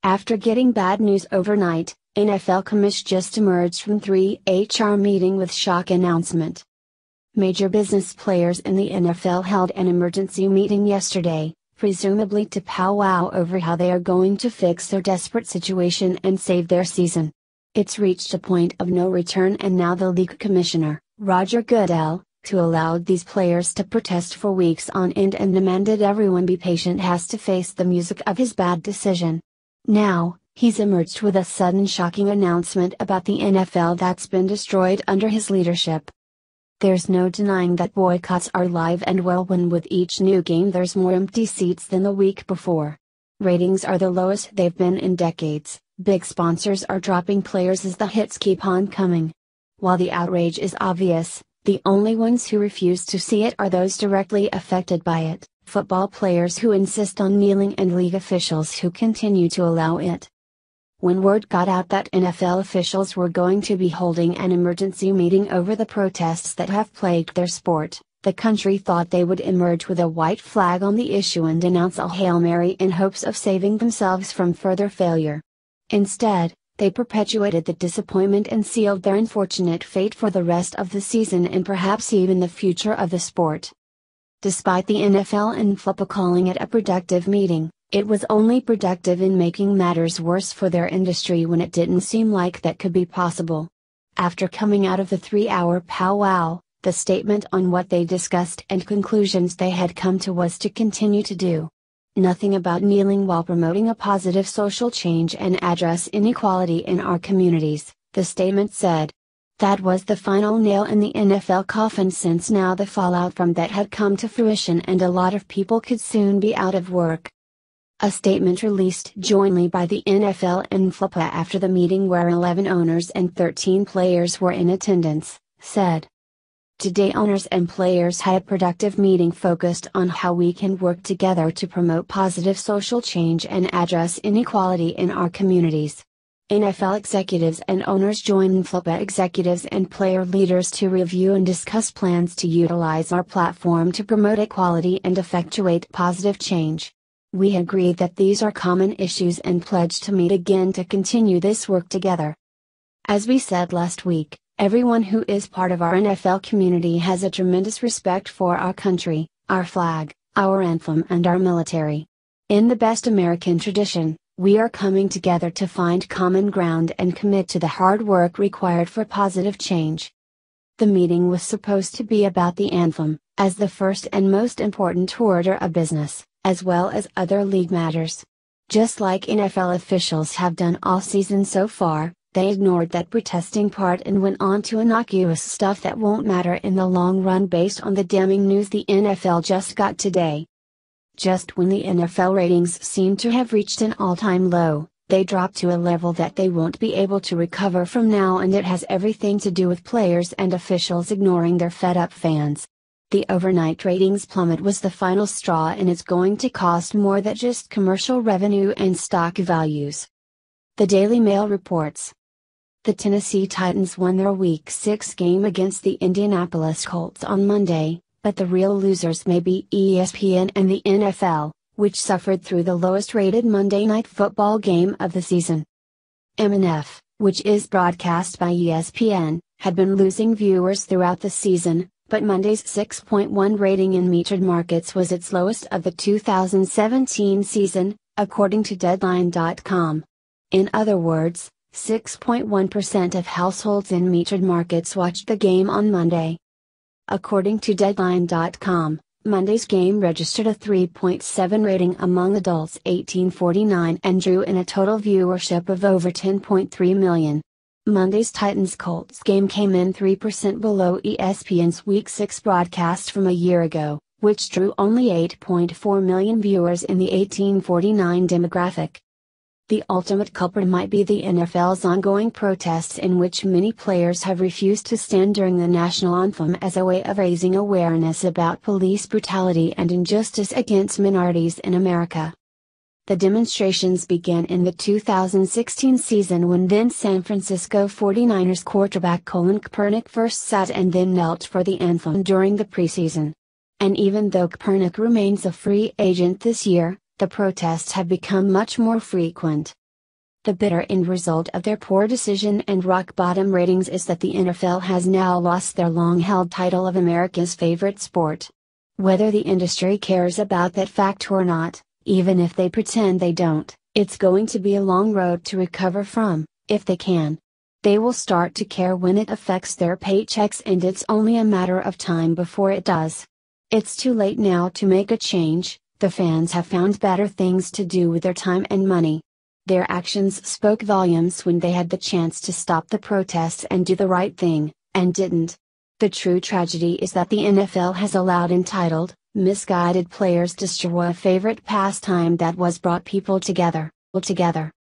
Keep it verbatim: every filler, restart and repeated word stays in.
After getting bad news overnight, N F L Commish just emerged from three H R meeting with shock announcement. Major business players in the N F L held an emergency meeting yesterday, presumably to powwow over how they are going to fix their desperate situation and save their season. It's reached a point of no return, and now the league commissioner, Roger Goodell, who allowed these players to protest for weeks on end and demanded everyone be patient, has to face the music of his bad decision. Now, he's emerged with a sudden shocking announcement about the N F L that's been destroyed under his leadership. There's no denying that boycotts are alive and well when with each new game there's more empty seats than the week before. Ratings are the lowest they've been in decades, big sponsors are dropping players as the hits keep on coming. While the outrage is obvious, the only ones who refuse to see it are those directly affected by it, football players who insist on kneeling and league officials who continue to allow it. When word got out that N F L officials were going to be holding an emergency meeting over the protests that have plagued their sport, the country thought they would emerge with a white flag on the issue and announce a Hail Mary in hopes of saving themselves from further failure. Instead, they perpetuated the disappointment and sealed their unfortunate fate for the rest of the season and perhaps even the future of the sport. Despite the N F L and F L P A calling it a productive meeting, it was only productive in making matters worse for their industry when it didn't seem like that could be possible. After coming out of the three-hour powwow, the statement on what they discussed and conclusions they had come to was to continue to do nothing about kneeling while promoting a positive social change and address inequality in our communities, the statement said. That was the final nail in the N F L coffin, since now the fallout from that had come to fruition and a lot of people could soon be out of work. A statement released jointly by the N F L and F L P A after the meeting, where eleven owners and thirteen players were in attendance, said. Today owners and players had a productive meeting focused on how we can work together to promote positive social change and address inequality in our communities. N F L executives and owners joined F L P A executives and player leaders to review and discuss plans to utilize our platform to promote equality and effectuate positive change. We agreed that these are common issues and pledged to meet again to continue this work together. As we said last week, everyone who is part of our N F L community has a tremendous respect for our country, our flag, our anthem, and our military. In the best American tradition, we are coming together to find common ground and commit to the hard work required for positive change. The meeting was supposed to be about the anthem, as the first and most important order of business, as well as other league matters. Just like N F L officials have done all season so far, they ignored that protesting part and went on to innocuous stuff that won't matter in the long run based on the damning news the N F L just got today. Just when the N F L ratings seem to have reached an all-time low, they dropped to a level that they won't be able to recover from now, and it has everything to do with players and officials ignoring their fed-up fans. The overnight ratings plummet was the final straw, and it's going to cost more than just commercial revenue and stock values. The Daily Mail reports. The Tennessee Titans won their Week six game against the Indianapolis Colts on Monday, but the real losers may be E S P N and the N F L, which suffered through the lowest-rated Monday Night Football game of the season. M N F, which is broadcast by E S P N, had been losing viewers throughout the season, but Monday's six point one rating in metered markets was its lowest of the two thousand seventeen season, according to Deadline dot com. In other words, six point one percent of households in metered markets watched the game on Monday. According to Deadline dot com, Monday's game registered a three point seven rating among adults eighteen to forty-nine and drew in a total viewership of over ten point three million. Monday's Titans-Colts game came in three percent below E S P N's Week six broadcast from a year ago, which drew only eight point four million viewers in the eighteen to forty-nine demographic. The ultimate culprit might be the N F L's ongoing protests, in which many players have refused to stand during the national anthem as a way of raising awareness about police brutality and injustice against minorities in America. The demonstrations began in the two thousand sixteen season, when then San Francisco forty-niners quarterback Colin Kaepernick first sat and then knelt for the anthem during the preseason. And even though Kaepernick remains a free agent this year, the protests have become much more frequent. The bitter end result of their poor decision and rock bottom ratings is that the N F L has now lost their long-held title of America's favorite sport. Whether the industry cares about that fact or not, even if they pretend they don't, it's going to be a long road to recover from, if they can. They will start to care when it affects their paychecks, and it's only a matter of time before it does. It's too late now to make a change. The fans have found better things to do with their time and money. Their actions spoke volumes when they had the chance to stop the protests and do the right thing, and didn't. The true tragedy is that the N F L has allowed entitled, misguided players destroy a favorite pastime that was brought people together, together.